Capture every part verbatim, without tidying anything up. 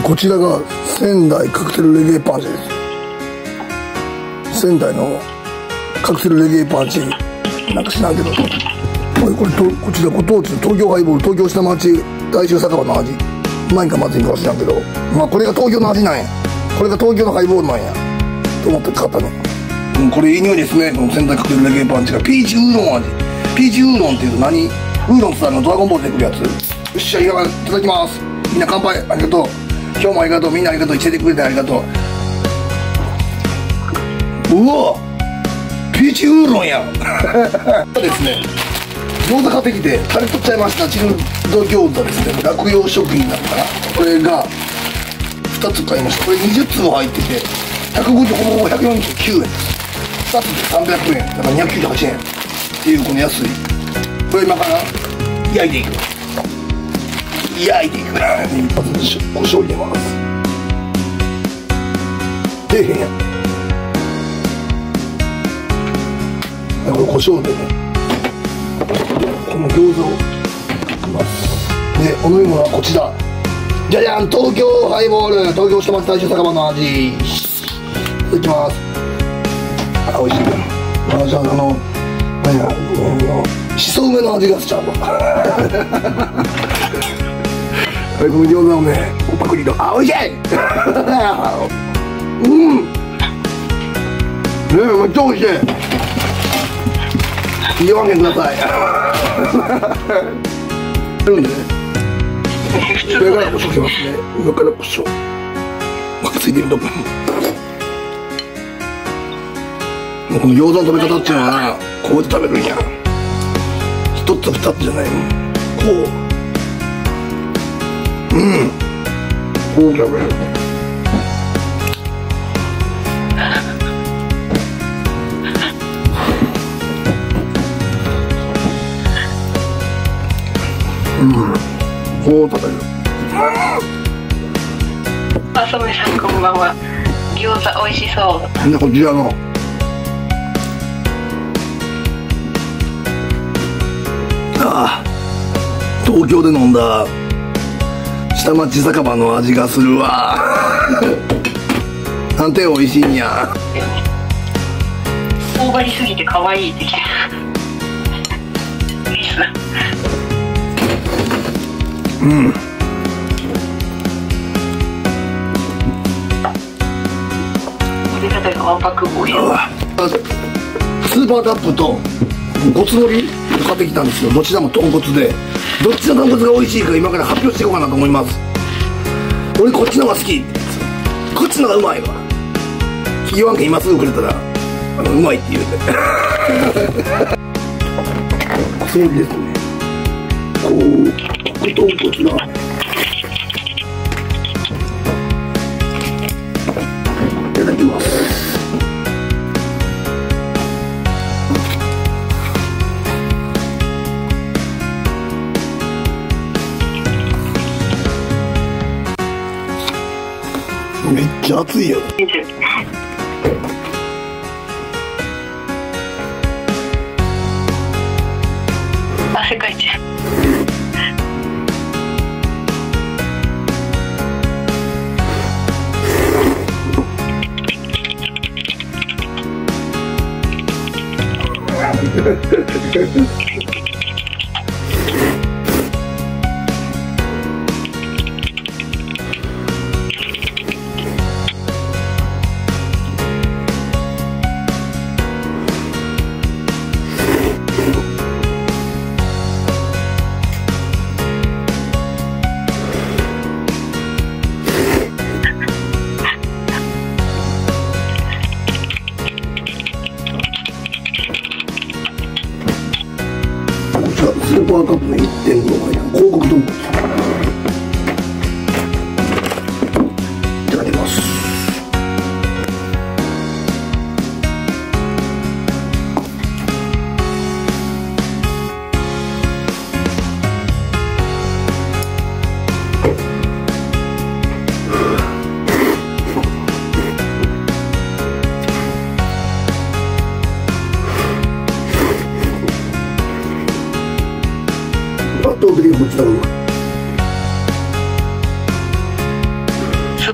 こちらが仙台カクテルレゲエパンチです。仙台のカクテルレゲエパンチなんか知らんけど、これこれとこちらご当地の東京ハイボール、東京下町大衆酒場の味、うまいんかまずいんかは知らんけど、まあこれが東京の味なんや、これが東京のハイボールなんやと思って買ったの。うん、これいい匂いですね。この仙台カクテルレゲエパンチがピーチウーロン味。ピーチウーロンっていうと何？ウーロンさんのドラゴンボールでくるやつ。よっしゃ、いただきます。みんな乾杯。ありがとう。今日もありがとう。みんなありがとう。教えてくれてありがとう。うわ、ピーチウーロンやですね、餃子買ってきてタレ取っちゃいました。チルド餃子ですね。落葉食品だったらこれがふたつ買いました。これにじゅっつぼ入っててひゃくごじゅう、ほぼほぼひゃくよんじゅうきゅうえんです。ふたつでさんびゃくえんだからにひゃくきゅうじゅうはちえんっていうこの安い。これ今から焼いていく焼いていく一発で胡椒入れます。出えへんやん。これ胡椒でね、この餃子をかけます。でお飲み物はこちら、じゃじゃん、東京ハイボール、東京下町大衆酒場の味。いただきます。あ、美味しいな。あ、じゃあ、あの何や、あのしそ梅の味がしちゃうわこの餃子をね、おパクリと、あ、美味しいうんねえ、めっちゃ美味しい。言わんけくださいるんでね、上から胡椒しますね。上から胡椒かけついてるとこ、もうこの餃子の食べ方っていうのはこうやって食べるんや。一つ二つじゃないの、こう、うんこう食べる。うん、こう食べる。 あさめさんこんばんは。餃子美味しそう。 でこちらのああ、東京で飲んだ下町酒場の味がするわなんて美味しいんや。 頬張りすぎて可愛いってきてうん。 入れ方がわんぱくボーイ。 スーパーカップとごつのりを買ってきたんですよ。どちらも豚骨で、どっちの豚骨が美味しいか今から発表していこうかなと思います。俺こっちの方が好き、こっちの方がうまいわ。言わんけ今すぐくれたらあのうまいって言うてそうですね、こう豚骨がいただきます。めっちゃ熱いよ。 汗かいちゃう。 スーパーカップの いってんご 倍の広告豚骨いただきます。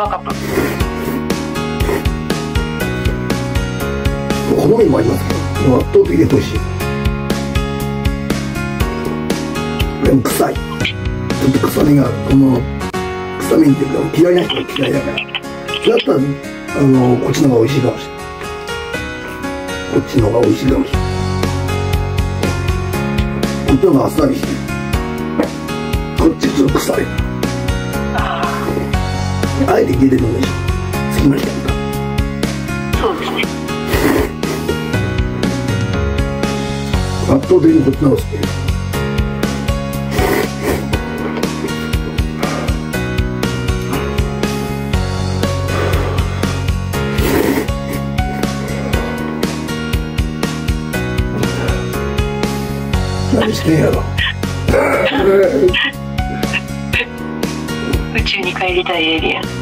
パーカップ。 好みもありますけど、圧倒的で美味しい。でも臭い。ちょっと臭みがある。この臭みっていうか嫌いな人は嫌いだから。だったらあのこっちの方が美味しいかもしれない。こっちの方が美味しいかもしれない。こっちの方があっさりしてる。こっちちょっと臭い。あえて入れてるんでしょ。好きな人だった。 そうですね。 圧倒的にこっちの方が好き。何してんやろ。 宇宙に帰りたいエイリアン。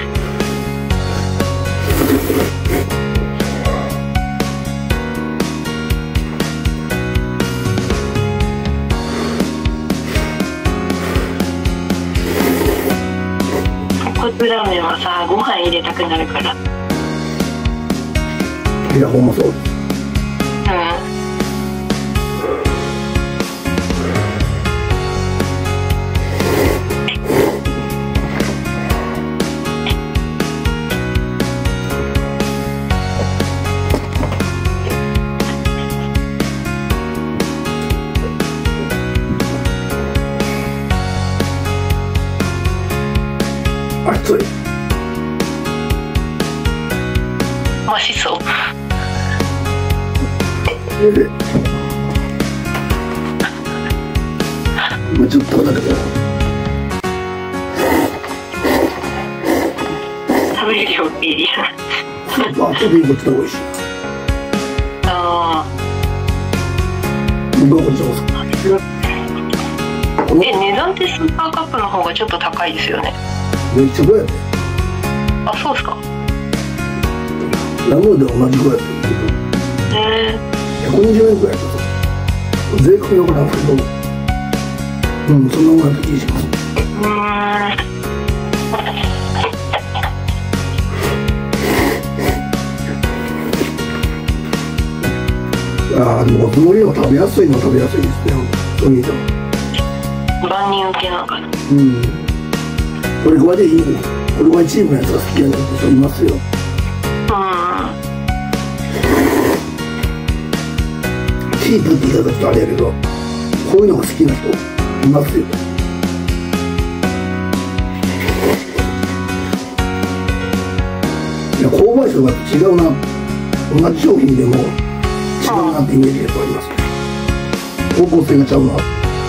豚骨ラーメンはさ、ご飯入れたくなるから。 いや、ほんまそうです。 うん。 熱い。 美味しそう。 で、今ちょっと食べたけど。 食べるよ、エイリアン。 あ、特にこっちの方が美味しい。 あ僕はこっちの方が好き。 あ。え、値段ってスーパーカップの方がちょっと高いですよね。 めっちゃこうやって。 あ、そうですか。 ラムーで同じこうやってへえ。 ひゃくにじゅうえんくらいだった。税込みよくなんですけど、うん、そんなもんやった気がします。 うーん。 ああ、でもおつもりの食べやすいのは食べやすいですね。そういう意味では。 万人受けなのかな。 うん。これぐらいでいいの。これぐらいチームのやつが好きやねんって人いますよ。 うん。 チープって言い方ちょっとあれやけど、こういうのが好きな人いますよ。いや、購買層が違うな。同じ商品でも違うなってイメージがありますね。方向性がちゃうな。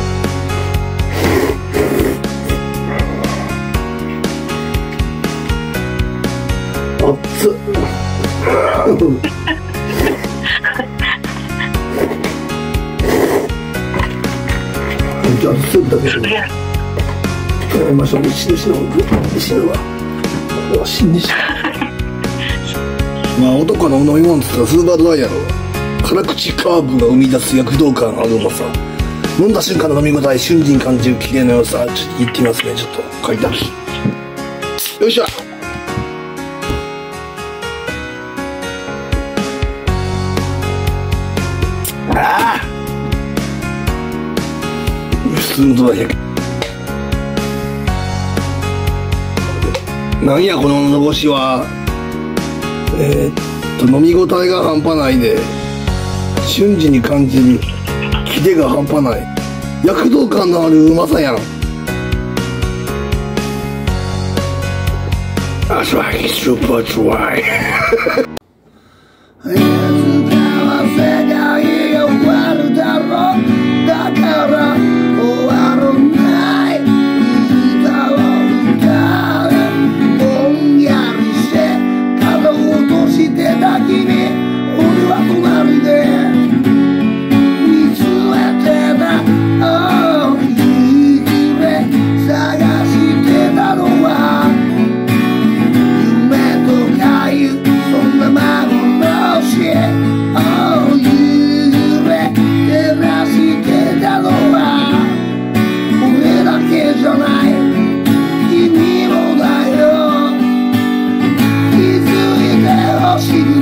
熱っ。じゃあスープだけでやりましょう。石石の石のは死んでしまあ男の飲み物っつったらスーパードライやろ。辛口カーブが生み出す躍動感あるのさ。飲んだ瞬間の飲み応え瞬時に感じる綺麗な良さ。ちょっと言ってみますね。ちょっと書いてある。よいしょ。ああ。普通のドライやけど。なんやこの喉越しは。えー、っと飲み応えが半端ないで瞬時に感じるキレが半端ない躍動感のあるうまさやん。あ、そう、スーパードライ。いつかは世界が終わるだろう。だから終わらない歌を歌う。ぼんやりして肩を落としてた君、俺は隣で見つめてた。Oh、いい暮れ探してたのは夢とかいうそんな走る